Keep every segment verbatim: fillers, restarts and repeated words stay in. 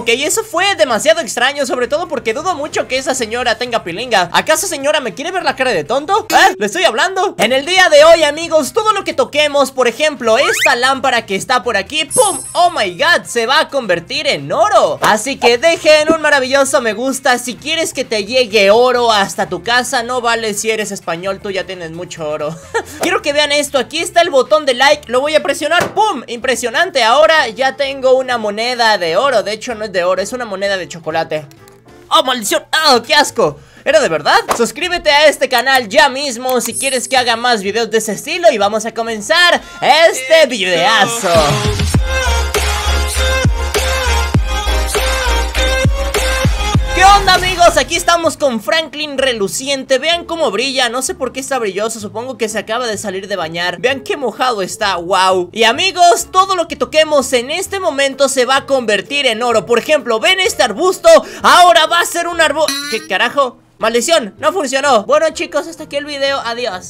Ok, eso fue demasiado extraño, sobre todo porque dudo mucho que esa señora tenga pilinga. ¿Acaso, señora, me quiere ver la cara de tonto? ¿Eh? ¿Le estoy hablando? En el día de hoy, amigos, todo lo que toquemos, por ejemplo, esta lámpara que está por aquí, ¡pum! ¡Oh my god! Se va a convertir en oro. Así que dejen un maravilloso me gusta si quieres que te llegue oro hasta tu casa. No vale si eres español, tú ya tienes mucho oro. Quiero que vean esto, aquí está el botón de like, lo voy a presionar, ¡pum! Impresionante, ahora ya tengo una moneda de oro. De hecho no es de oro, es una moneda de chocolate. ¡Oh, maldición! ¡Oh, qué asco! ¿Era de verdad? Suscríbete a este canal ya mismo si quieres que haga más videos de ese estilo. Y vamos a comenzar este videazo. ¿Qué onda, amigos? Aquí estamos con Franklin reluciente. Vean cómo brilla, no sé por qué está brilloso. Supongo que se acaba de salir de bañar. Vean qué mojado está, wow. Y amigos, todo lo que toquemos en este momento se va a convertir en oro. Por ejemplo, ven este arbusto, ahora va a ser un arbusto. ¿Qué carajo? ¡Maldición! No funcionó. Bueno, chicos, hasta aquí el video, adiós.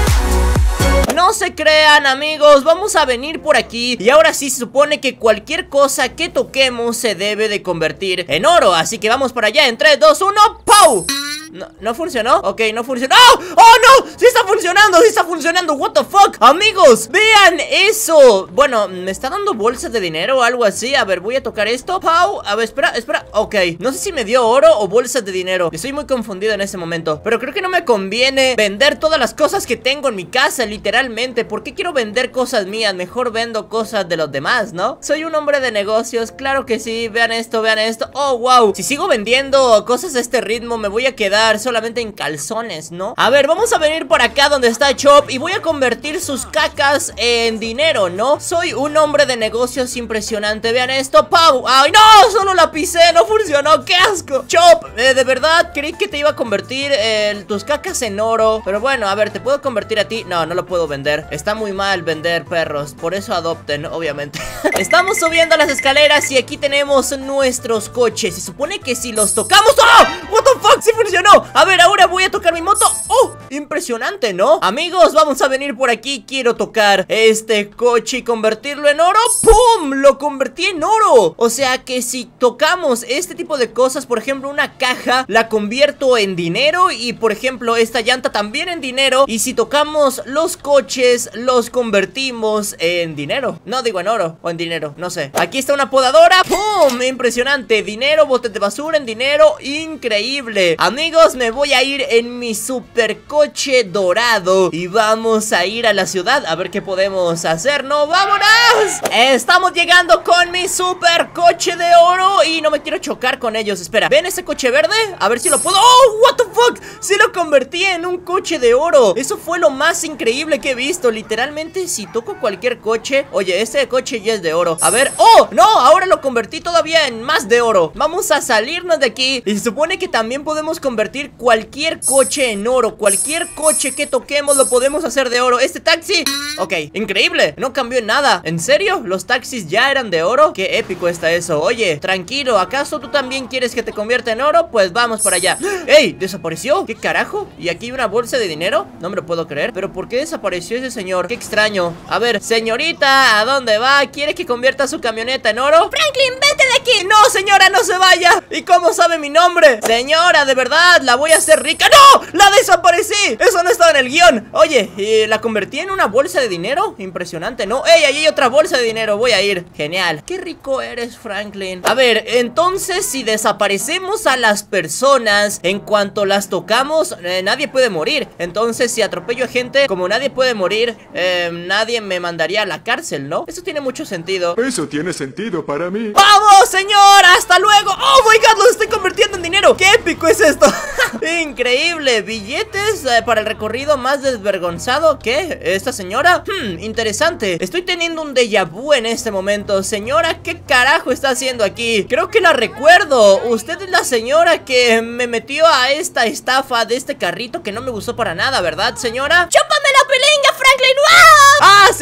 No se crean, amigos, vamos a venir por aquí. Y ahora sí se supone que cualquier cosa que toquemos se debe de convertir en oro. Así que vamos para allá en tres, dos, uno, ¡pau! No, ¿no funcionó? Ok, no funcionó. ¡Oh! ¡Oh, no! ¡Sí está funcionando! ¡Sí está funcionando! ¿What the fuck? Amigos, vean eso. Bueno, ¿me está dando bolsas de dinero o algo así? A ver, voy a tocar esto. ¡Pau! A ver, espera, espera. Ok, no sé si me dio oro o bolsas de dinero. Estoy muy confundido en este momento. Pero creo que no me conviene vender todas las cosas que tengo en mi casa, literalmente. ¿Por qué quiero vender cosas mías? Mejor vendo cosas de los demás, ¿no? Soy un hombre de negocios, claro que sí. Vean esto, vean esto. ¡Oh, wow! Si sigo vendiendo cosas a este ritmo, me voy a quedar solamente en calzones, ¿no? A ver, vamos a venir por acá donde está Chop y voy a convertir sus cacas en dinero, ¿no? Soy un hombre de negocios impresionante. Vean esto, ¡pau! ¡Ay, no! Solo la pisé, no funcionó, ¡qué asco! Chop, eh, de verdad, creí que te iba a convertir eh, tus cacas en oro. Pero bueno, a ver, ¿te puedo convertir a ti? No, no lo puedo vender. Está muy mal vender perros, por eso adopten, obviamente. Estamos subiendo las escaleras y aquí tenemos nuestros coches. Se supone que si los tocamos... ¡Oh! ¡What the fuck! ¡Sí funcionó! A ver, ahora voy a tocar mi moto. ¡Oh! Impresionante, ¿no? Amigos, vamos a venir por aquí. Quiero tocar este coche y convertirlo en oro. ¡Pum! Lo convertí en oro. O sea que si tocamos este tipo de cosas, por ejemplo, una caja, la convierto en dinero. Y por ejemplo, esta llanta también en dinero. Y si tocamos los coches, los convertimos en dinero. No, digo en oro o en dinero, no sé. Aquí está una podadora. ¡Pum! Impresionante. Dinero, botes de basura en dinero. Increíble. Amigos, me voy a ir en mi supercoche dorado y vamos a ir a la ciudad a ver qué podemos hacer. ¡No, vámonos! Estamos llegando con mi supercoche de oro y no me quiero chocar con ellos. Espera, ¿ven ese coche verde? A ver si lo puedo... ¡Oh, what the fuck! Sí lo convertí en un coche de oro. Eso fue lo más increíble que he visto. Literalmente, si toco cualquier coche... Oye, este coche ya es de oro. A ver... ¡Oh, no! Ahora lo convertí todavía en más de oro. Vamos a salirnos de aquí. Y se supone que también podemos convertir cualquier coche en oro. Cualquier coche que toquemos lo podemos hacer de oro. Este taxi, ok, increíble, no cambió en nada. ¿En serio? ¿Los taxis ya eran de oro? Qué épico está eso. Oye, tranquilo, ¿acaso tú también quieres que te convierta en oro? Pues vamos para allá. ¡Ey! ¿Desapareció? ¿Qué carajo? ¿Y aquí hay una bolsa de dinero? No me lo puedo creer. ¿Pero por qué desapareció ese señor? Qué extraño. A ver, señorita, ¿a dónde va? ¿Quiere que convierta su camioneta en oro? Franklin, vete de aquí. No, señora, no se vaya. ¿Y cómo sabe mi nombre? Señora, de verdad, la voy a hacer rica. ¡No! ¡La desaparecí! Eso no estaba en el guión. Oye, ¿y la convertí en una bolsa de dinero? Impresionante, ¿no? ¡Ey! Ahí hay otra bolsa de dinero. Voy a ir. Genial. Qué rico eres, Franklin. A ver, entonces si desaparecemos a las personas en cuanto las tocamos, eh, nadie puede morir. Entonces si atropello a gente, como nadie puede morir, eh, nadie me mandaría a la cárcel, ¿no? Eso tiene mucho sentido. Eso tiene sentido para mí. ¡Vamos, señor! ¡Hasta luego! ¡Oh, my God! Lo estoy convirtiendo en dinero. ¡Qué épico es esto! Increíble. Billetes eh, para el recorrido más desvergonzado. ¿Qué? ¿Esta señora? Hmm, interesante. Estoy teniendo un déjà vu en este momento. Señora, ¿qué carajo está haciendo aquí? Creo que la recuerdo. Usted es la señora que me metió a esta estafa de este carrito que no me gustó para nada, ¿verdad, señora? ¡Chúpame la pilinga, Franklin! ¡Wow! ¡Ah, señora!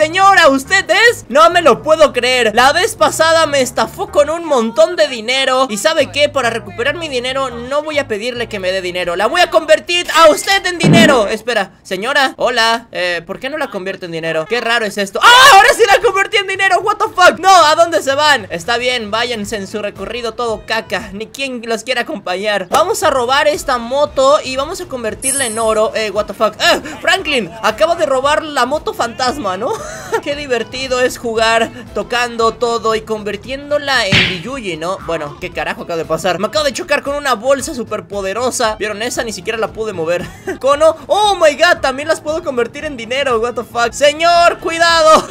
¿usted es? No me lo puedo creer. La vez pasada me estafó con un montón de dinero. ¿Y sabe qué? Para recuperar mi dinero no voy a pedirle que me dé dinero. La voy a convertir a usted en dinero. Espera, señora, hola, eh, ¿por qué no la convierte en dinero? Qué raro es esto. ¡Ah! Ahora sí la convertí en dinero. What the fuck. No, ¿a dónde se van? Está bien, váyanse en su recorrido todo caca. Ni quien los quiera acompañar. Vamos a robar esta moto y vamos a convertirla en oro. Eh, what the fuck. Eh, Franklin, acabo de robar la moto fantasma, ¿no? Qué divertido es jugar tocando todo y convirtiéndola en Ryuji, ¿no? Bueno, ¿qué carajo acaba de pasar? Me acabo de chocar con una bolsa súper poderosa. ¿Vieron esa? Ni siquiera la pude mover. Cono. Oh my god, también las puedo convertir en dinero. What the fuck. Señor, cuidado.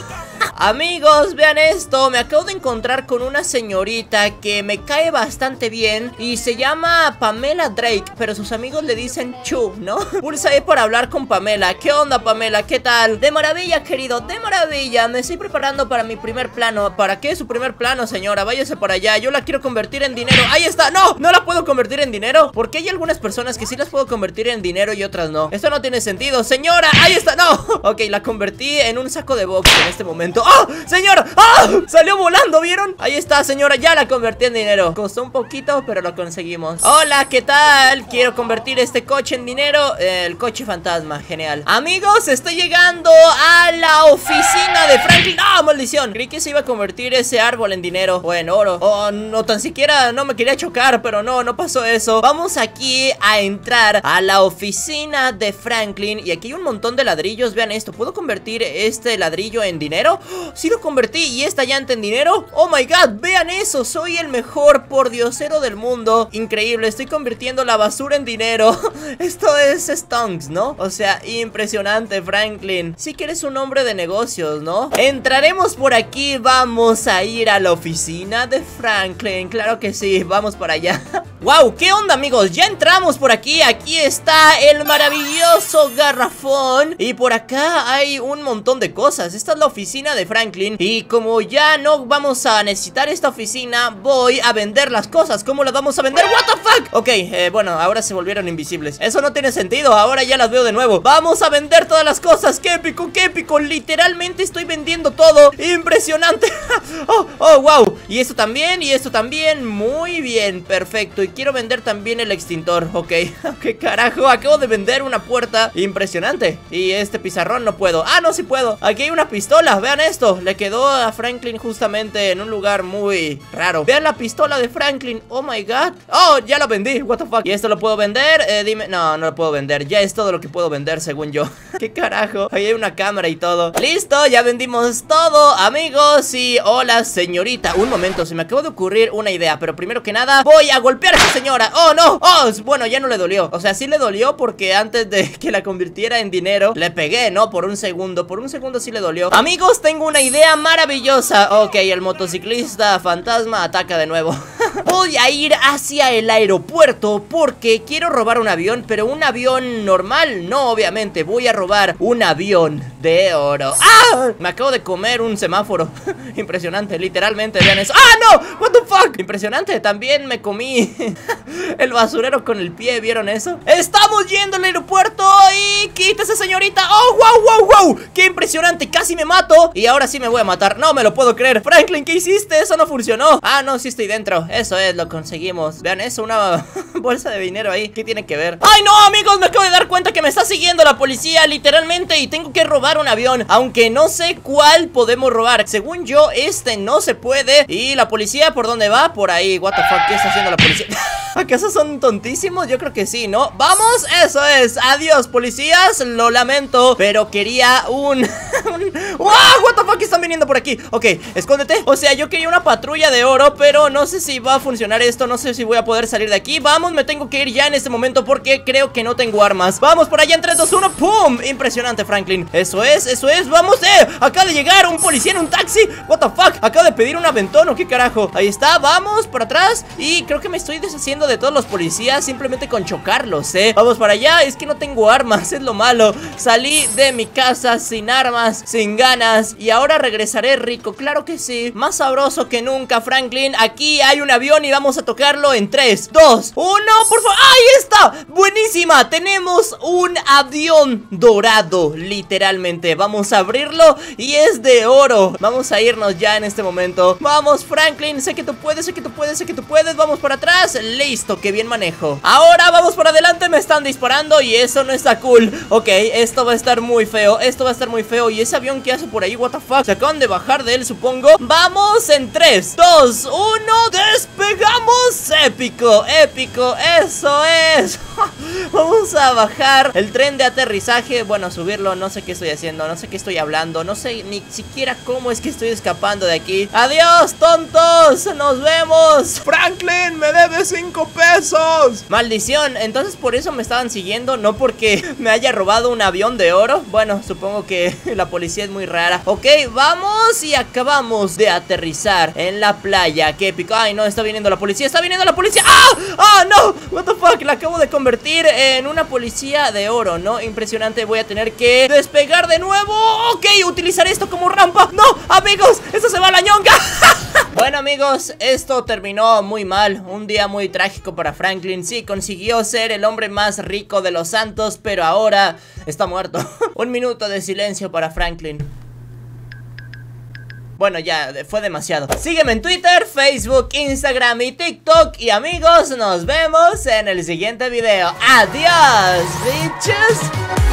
Amigos, vean esto. Me acabo de encontrar con una señorita que me cae bastante bien y se llama Pamela Drake, pero sus amigos le dicen Chu, ¿no? Pulsa E para hablar con Pamela. ¿Qué onda, Pamela? ¿Qué tal? De maravilla, querido, de maravilla. Me estoy preparando para mi primer plano. ¿Para qué su primer plano, señora? Váyase para allá. Yo la quiero convertir en dinero. ¡Ahí está! ¡No! ¿No la puedo convertir en dinero? Porque hay algunas personas que sí las puedo convertir en dinero y otras no. Esto no tiene sentido. ¡Señora! ¡Ahí está! ¡No! Ok, la convertí en un saco de box en este momento. ¡Oh! ¡Señora! ¡Oh! Salió volando, ¿vieron? Ahí está, señora, ya la convertí en dinero. Costó un poquito, pero lo conseguimos. Hola, ¿qué tal? Quiero convertir este coche en dinero. eh, El coche fantasma, genial. Amigos, estoy llegando a la oficina de Franklin. ¡Ah, maldición! Creí que se iba a convertir ese árbol en dinero o en oro. O no, tan siquiera no me quería chocar, pero no, no pasó eso. Vamos aquí a entrar a la oficina de Franklin. Y aquí hay un montón de ladrillos. Vean esto, ¿puedo convertir este ladrillo en dinero? ¡Oh! Sí lo convertí. ¿Y esta llanta en dinero? ¡Oh my god! Vean eso, soy el mejor pordiosero del mundo. Increíble, estoy convirtiendo la basura en dinero. Esto es stonks, ¿no? O sea, impresionante, Franklin. Sí que eres un hombre de negocios, ¿no? Entraremos por aquí. Vamos a ir a la oficina de Franklin. Claro que sí, vamos para allá. ¡Wow! ¿Qué onda, amigos? Ya entramos por aquí. Aquí está el maravilloso garrafón. Y por acá hay un montón de cosas. Esta es la oficina de Franklin. Y como ya no vamos a necesitar esta oficina, voy a vender las cosas. ¿Cómo las vamos a vender? What the fuck. Ok, eh, bueno, ahora se volvieron invisibles. Eso no tiene sentido, ahora ya las veo de nuevo. Vamos a vender todas las cosas. ¡Qué épico, qué épico! Literalmente estoy vendiendo todo. Impresionante. Oh, oh, wow. Y esto también, y esto también. Muy bien, perfecto. Y quiero vender también el extintor. Ok, qué carajo, acabo de vender una puerta. Impresionante. Y este pizarrón no puedo. Ah, no, sí puedo. Aquí hay una pistola, vean esto. Le quedó a Franklin justamente en un lugar muy raro. Vean la pistola de Franklin. Oh my god. Oh, ya la vendí. What the fuck. ¿Y esto lo puedo vender? Eh, dime. No, no lo puedo vender. Ya es todo lo que puedo vender según yo. ¿Qué carajo? Ahí hay una cámara y todo. Listo, ya vendimos todo, amigos. Y hola, señorita. Un momento, se me acabó de ocurrir una idea. Pero primero que nada, voy a golpear a esa señora. Oh, no. Oh, bueno, ya no le dolió. O sea, sí le dolió porque antes de que la convirtiera en dinero, le pegué, ¿no? Por un segundo. Por un segundo sí le dolió. Amigos, tengo una idea maravillosa. Ok, el motociclista fantasma ataca de nuevo. Voy a ir hacia el aeropuerto porque quiero robar un avión, pero un avión normal, no, obviamente. Voy a robar un avión de oro. ¡Ah! Me acabo de comer un semáforo. Impresionante, literalmente, vean eso. ¡Ah, no! What the fuck. Impresionante, también me comí el basurero con el pie, ¿vieron eso? Estamos yendo al aeropuerto y quítese, señorita. ¡Oh, wow, wow, wow! ¡Qué impresionante! Casi me mato y ahora sí me voy a matar. No me lo puedo creer. Franklin, ¿qué hiciste? Eso no funcionó. Ah, no, sí estoy dentro. Eso es, lo conseguimos. Vean eso, una bolsa de dinero ahí. ¿Qué tiene que ver? ¡Ay, no, amigos! Me acabo de dar cuenta que me está siguiendo la policía, literalmente, y tengo que robar un avión. Aunque no sé cuál podemos robar. Según yo, este no se puede. ¿Y la policía por dónde va? Por ahí. What the fuck, ¿qué está haciendo la policía? ¿Acaso son tontísimos? Yo creo que sí, ¿no? ¡Vamos! Eso es. Adiós, policías. Lo lamento, pero quería un... un... ¡Wow! What the fuck, están viniendo por aquí. Ok, escóndete. O sea, yo quería una patrulla de oro, pero no sé si va a funcionar esto. No sé si voy a poder salir de aquí. Vamos, me tengo que ir ya en este momento porque creo que no tengo armas. Vamos por allá en tres, dos, uno. ¡Pum! Impresionante, Franklin. Eso es, eso es. Vamos, eh. Acaba de llegar un policía en un taxi. What the fuck. Acaba de pedir un aventón, ¿o qué carajo? Ahí está, vamos para atrás. Y creo que me estoy deshaciendo de todos los policías simplemente con chocarlos, eh. Vamos para allá. Es que no tengo armas, es lo malo. Salí de mi casa sin armas, sin ganas. Y ahora ahora regresaré rico, claro que sí. Más sabroso que nunca, Franklin. Aquí hay un avión y vamos a tocarlo en tres, dos, uno, por favor. ¡Ahí está! Buenísima, tenemos un avión dorado, literalmente. Vamos a abrirlo y es de oro. Vamos a irnos ya en este momento. Vamos, Franklin, sé que tú puedes, sé que tú puedes, sé que tú puedes. Vamos para atrás, listo, qué bien manejo. Ahora vamos para adelante, me están disparando y eso no está cool. Ok, esto va a estar muy feo, esto va a estar muy feo. ¿Y ese avión que hace por ahí? What the fuck, se acaban de bajar de él, supongo. Vamos en tres, dos, uno, despegamos. Épico, épico, eso es. Vamos a bajar el tren de aterrizaje. Bueno, subirlo, no sé qué estoy haciendo, no sé qué estoy hablando, no sé ni siquiera cómo es que estoy escapando de aquí. Adiós, tontos, nos vemos. Franklin, me debes cinco pesos. Maldición, entonces por eso me estaban siguiendo, no porque me haya robado un avión de oro. Bueno, supongo que la policía es muy rara. Ok, vamos y acabamos de aterrizar en la playa. Qué épico. Ay, no, está viniendo la policía, está viniendo la policía. ¡Ah! ¡Ah, no! What the fuck, la acabo de convertir en una policía de oro, ¿no? Impresionante, voy a tener que despegar de nuevo. Ok, utilizar esto como rampa. No, amigos, esto se va a la ñonga. Bueno, amigos, esto terminó muy mal. Un día muy trágico para Franklin. Sí, consiguió ser el hombre más rico de los santos, pero ahora está muerto. Un minuto de silencio para Franklin. Bueno, ya, fue demasiado. Sígueme en Twitter, Facebook, Instagram y TikTok. Y amigos, nos vemos en el siguiente video. ¡Adiós, bitches!